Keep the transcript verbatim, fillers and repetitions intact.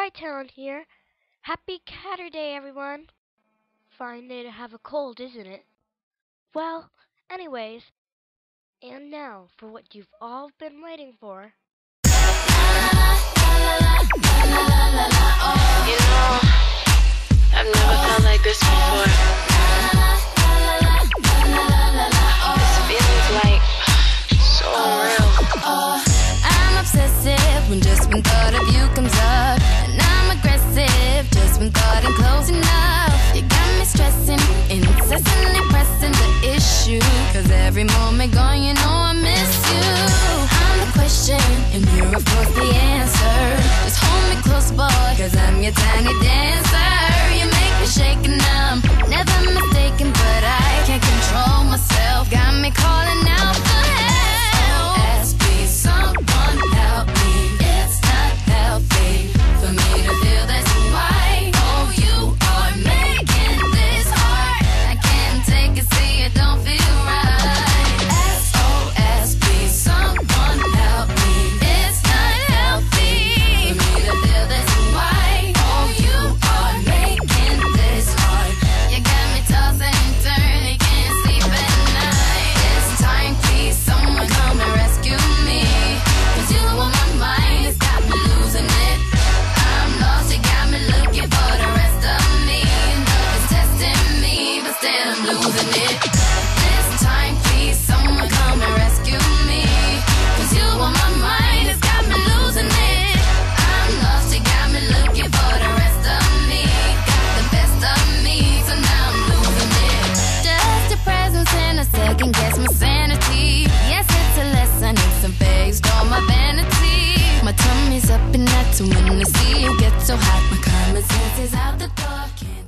Town here. Happy Caturday, everyone. Fine day to have a cold, isn't it? Well, anyways, and now for what you've all been waiting for. You know, I've never felt like this before. This feeling's like so real. I'm obsessive when just when thought of you comes up, and I'm aggressive just when thought I'm close enough. You got me stressing, incessantly pressing the issue, cause every moment gone you know I miss you. I'm the question and you're of course the answer. Just hold me close boy, cause I'm your tiny dancer. You make me shake and I'm never mistaken, but I can't control myself. Got me calling out for help. S O S, please someone help me. It's not healthy for me to feel this way. Oh, you are making this hard. I can't take it, see it don't feel right. S O S, please someone help me. It's not healthy for me to feel this way. Oh, you are making this hard. You got me tossing and turning, can't sleep at night. This time, please someone come and rescue me, cause you on my mind, it's got me losing it. I'm lost, you got me looking for the rest of me. Love is testing me, but still I'm losing it. This time, please someone come and rescue me, cause you on my mind, it's got me losing it. I'm lost, you got me looking for the rest of me. Got the best of me, so now I'm losing it. Just your presence and a second guess my sanity. Yes, it's a lesson, it's a phase, all my vanity. My tummy's up and that's when I see you get so hot. My common sense is out the door, can't